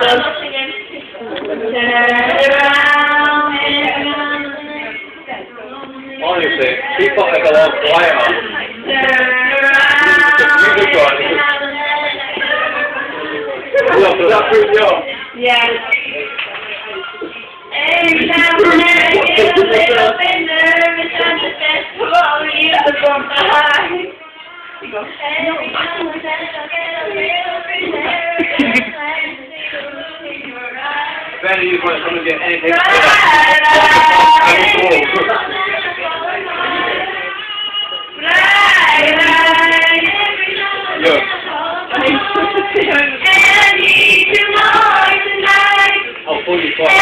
singing. Turn around and Honestly, keep on like a long quiet. Look, that pretty young. yeah. Every time when I get a little bit nervous, I'm the best for all of you to go behind. You go, every time when I get a little bit nervous, If any of you want to come and get anything, look. I'll pull you for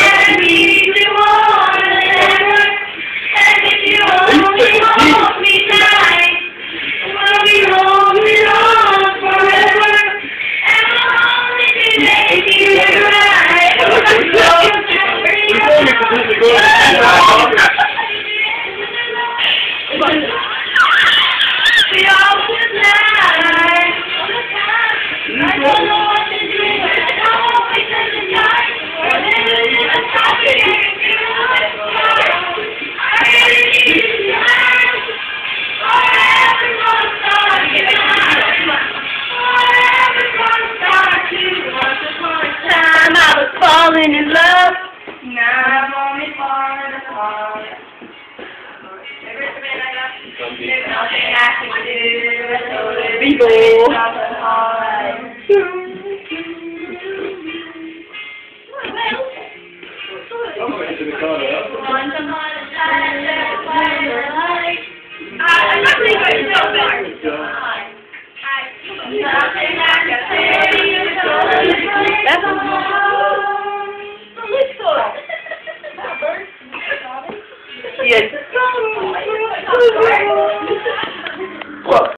falling in love. Now I'm only falling apart. There's nothing I can do. Bingo. Once upon a time, there was a light. I'm not going to go back. Nothing I can say. That's all. Yes.